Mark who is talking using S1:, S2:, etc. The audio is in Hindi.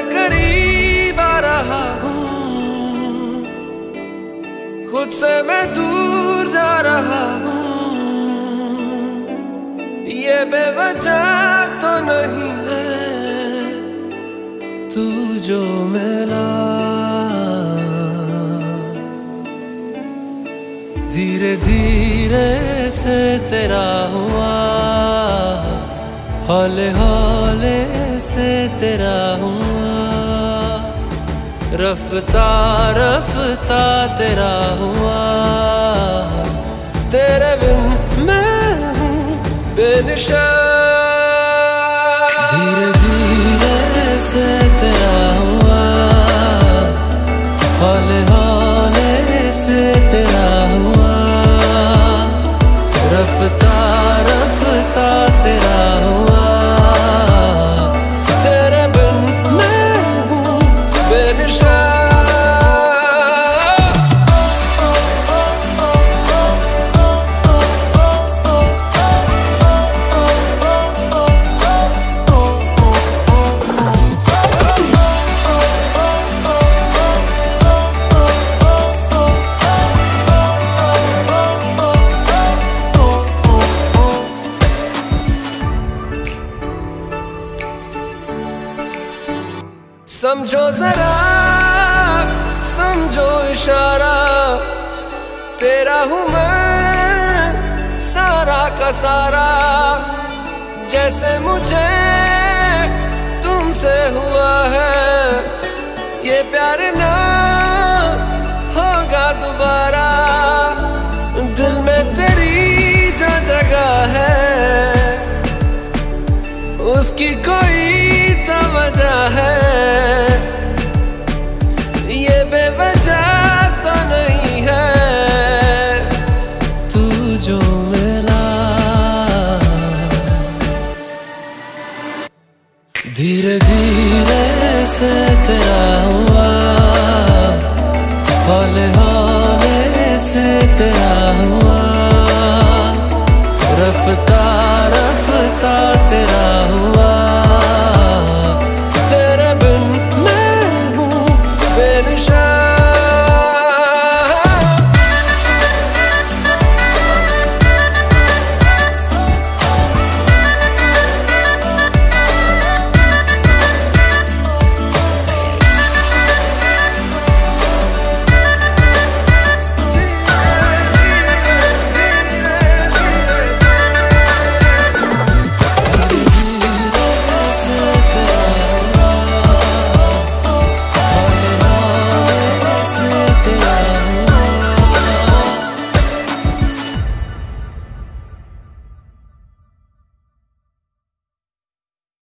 S1: करीब आ रहा हूँ, खुद से मैं दूर जा रहा हूँ। ये बेवजह तो नहीं है तू जो मिला, धीरे धीरे से तेरा हुआ, हौले हौले से तेरा हुआ, रफ्ता रफ्ता तेरा हुआ। तेरे बिन मैं हूँ बेनिशान, धीरे धीरे से तेरा हुआ, हौले हौले से तेरा हुआ, रफ्ता रफ्ता तेरा हुआ। तेरे बिन मैं हूँ बेनिशान। समझो जरा, समझो इशारा, तेरा हूँ मैं सारा का सारा। जैसे मुझे तुमसे हुआ है, ये प्यार ना होगा दोबारा। दिल में तेरी जो जगह है, उसकी कोई तो वजह है। ये बेवजह तो नहीं है तू जो मिला, धीरे धीरे से तेरा हुआ, हौले हौले से तेरा हुआ, रफ्ता रफ्ता तेरा हुआ। तेरे बिन मैं हूँ बेनिशान।
S2: तेरा